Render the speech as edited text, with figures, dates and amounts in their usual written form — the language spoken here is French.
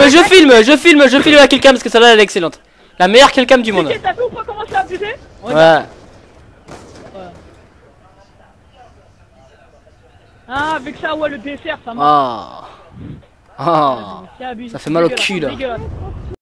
je filme la killcam parce que celle-là elle est excellente. La meilleure killcam du monde. T'as vu ou pas comment c'est abusé? Ouais. Ah, avec ça, ouais, le dessert, ça marche. Oh. Ça fait mal au cul là.